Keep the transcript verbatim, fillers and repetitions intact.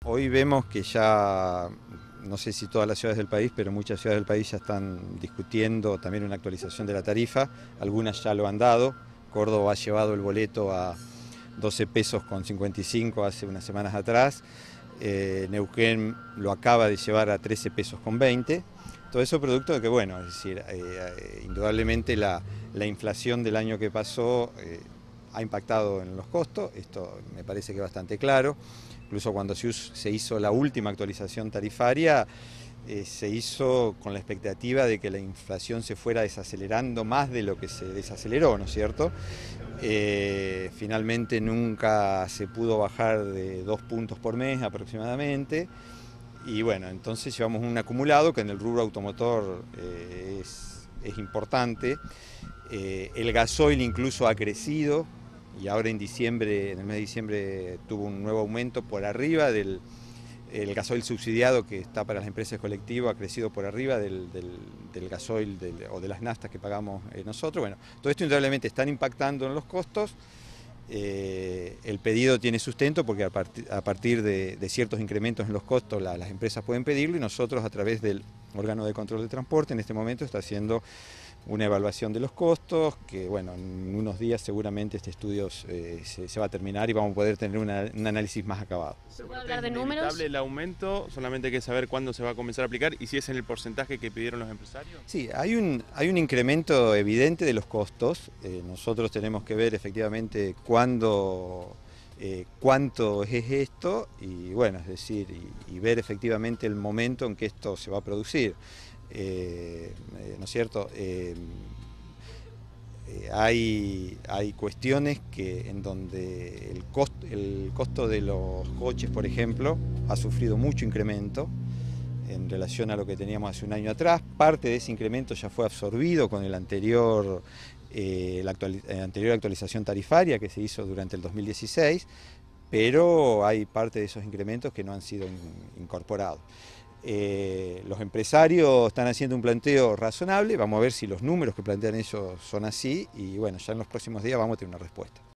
Hoy vemos que ya, no sé si todas las ciudades del país, pero muchas ciudades del país ya están discutiendo también una actualización de la tarifa. Algunas ya lo han dado. Córdoba ha llevado el boleto a doce pesos con cincuenta y cinco hace unas semanas atrás. Eh, Neuquén lo acaba de llevar a trece pesos con veinte. Todo eso producto de que, bueno, es decir, eh, eh, indudablemente la, la inflación del año que pasó eh, ha impactado en los costos, esto me parece que es bastante claro. Incluso cuando se hizo la última actualización tarifaria, eh, se hizo con la expectativa de que la inflación se fuera desacelerando más de lo que se desaceleró, ¿no es cierto? Eh, finalmente nunca se pudo bajar de dos puntos por mes aproximadamente. Y bueno, entonces llevamos un acumulado que en el rubro automotor eh, es, es importante. Eh, el gasoil incluso ha crecido y ahora en diciembre, en el mes de diciembre tuvo un nuevo aumento por arriba del el gasoil subsidiado que está para las empresas colectivas, ha crecido por arriba del, del, del gasoil del, o de las naftas que pagamos eh, nosotros. Bueno, todo esto indudablemente están impactando en los costos. Eh, el pedido tiene sustento porque a, part a partir de, de ciertos incrementos en los costos la, las empresas pueden pedirlo y nosotros a través del órgano de control de transporte en este momento está haciendo una evaluación de los costos que bueno, en unos días seguramente este estudio eh, se, se va a terminar y vamos a poder tener una, un análisis más acabado. ¿Se puede hablar de números? ¿Es inevitable el aumento? Solamente hay que saber cuándo se va a comenzar a aplicar y si es en el porcentaje que pidieron los empresarios. Sí, hay un, hay un incremento evidente de los costos. Eh, nosotros tenemos que ver efectivamente cuándo, eh, cuánto es esto y bueno, es decir, y, y ver efectivamente el momento en que esto se va a producir. Eh, eh, ¿no es cierto? Eh, eh, hay, hay cuestiones que, en donde el costo, el costo de los coches, por ejemplo, ha sufrido mucho incremento en relación a lo que teníamos hace un año atrás. Parte de ese incremento ya fue absorbido con el anterior, eh, la, actual, la anterior actualización tarifaria que se hizo durante el dos mil dieciséis, pero hay parte de esos incrementos que no han sido in, incorporados. Eh, los empresarios están haciendo un planteo razonable, vamos a ver si los números que plantean ellos son así y bueno, ya en los próximos días vamos a tener una respuesta.